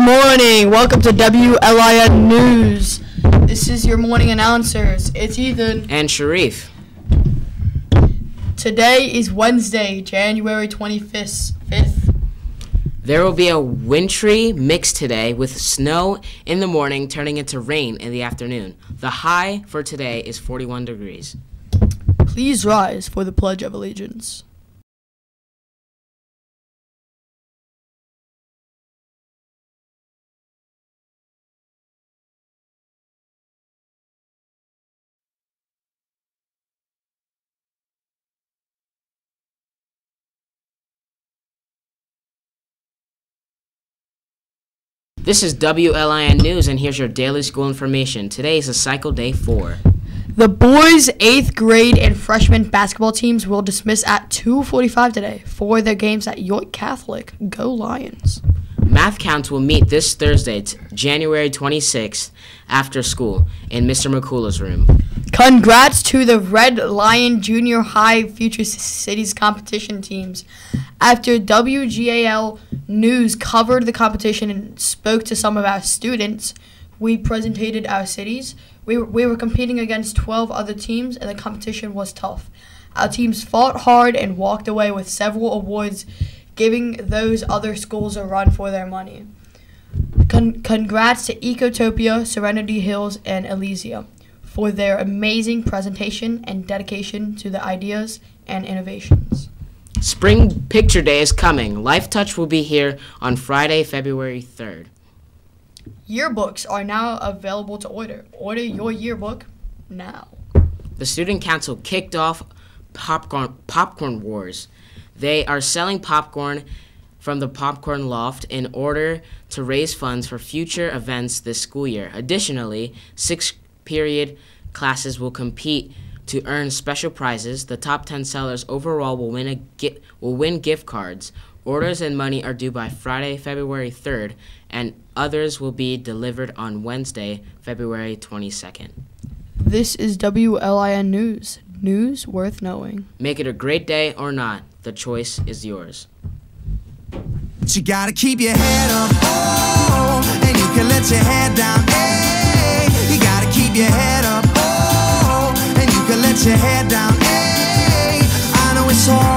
morning. Welcome to WLIN News. This is your morning announcers. It's Ethan. And Sharif. Today is Wednesday, January 25th. There will be a wintry mix today with snow in the morning turning into rain in the afternoon. The high for today is 41 degrees. Please rise for the Pledge of Allegiance. This is WLIN News, and here's your daily school information. Today is a cycle day 4. The boys' 8th grade and freshman basketball teams will dismiss at 2:45 today for their games at York Catholic. Go Lions. Math counts will meet this Thursday, January 26th, after school in Mr. McCullough's room. Congrats to the Red Lion Junior High Future Cities competition teams. After WGAL News covered the competition and spoke to some of our students, we presented our cities. We were competing against 12 other teams, and the competition was tough. Our teams fought hard and walked away with several awards, giving those other schools a run for their money. Congrats to Ecotopia, Serenity Hills, and Elysia for their amazing presentation and dedication to the ideas and innovations. Spring Picture Day is coming. Life Touch will be here on Friday, February 3rd. Yearbooks are now available to order. Order your yearbook now. The Student Council kicked off Popcorn Wars. They are selling popcorn from the Popcorn Loft in order to raise funds for future events this school year. Additionally, 6th period classes will compete to earn special prizes. The top 10 sellers overall will win gift cards. Orders and money are due by Friday, February 3rd, and others will be delivered on Wednesday, February 22nd. This is WLIN News. News worth knowing. Make it a great day or not. The choice is yours. You gotta keep your head up, oh, and you can let your head down, hey. You gotta keep your head up, oh, and you can let your head down, hey. I know it's hard.